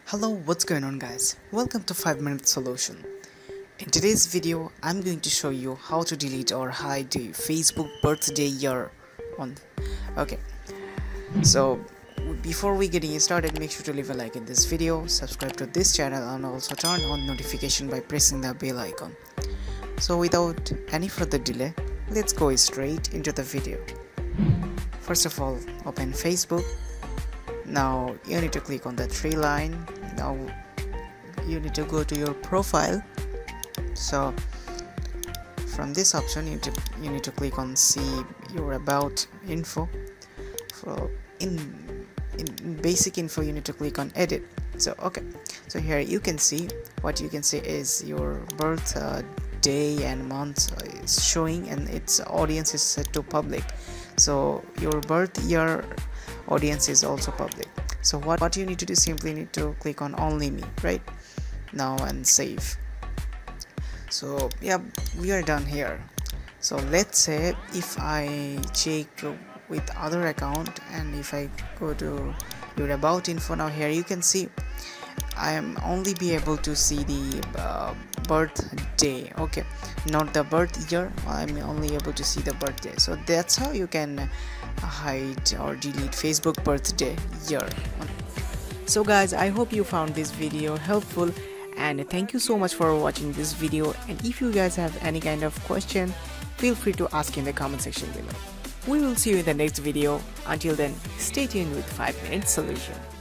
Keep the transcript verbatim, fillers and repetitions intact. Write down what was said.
Hello, what's going on guys? Welcome to five minute solution. In today's video, I'm going to show you how to delete or hide the Facebook birthday year on. Okay, so before we getting started, make sure to leave a like in this video, subscribe to this channel and also turn on notification by pressing the bell icon. So without any further delay, let's go straight into the video. First of all, open Facebook. Now you need to click on the three line. Now you need to go to your profile. So from this option you need to, you need to click on see your about info. For in, in basic info you need to click on edit. So okay, so here you can see what you can see is your birth uh, day and month is showing and its audience is set to public. So your birth year audience is also public. So what, what you need to do, simply need to click on only me right now and save. So yeah, we are done here. So let's say if I check with other account and if I go to your about info, now here you can see I am only be able to see the uh, birthday, okay, not the birth year. I'm only able to see the birthday. So that's how you can hide or delete Facebook birthday year. So guys, I hope you found this video helpful and thank you so much for watching this video. And if you guys have any kind of question, feel free to ask in the comment section below. We will see you in the next video. Until then, stay tuned with five minute solution.